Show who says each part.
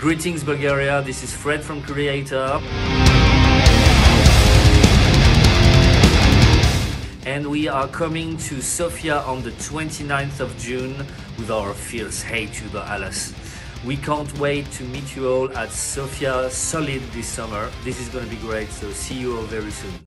Speaker 1: Greetings Bulgaria, this is Fred from Kreator. And we are coming to Sofia on the 29th of June with our fierce hate to the Alas. We can't wait to meet you all at Sofia Solid this summer. This is going to be great, so see you all very soon.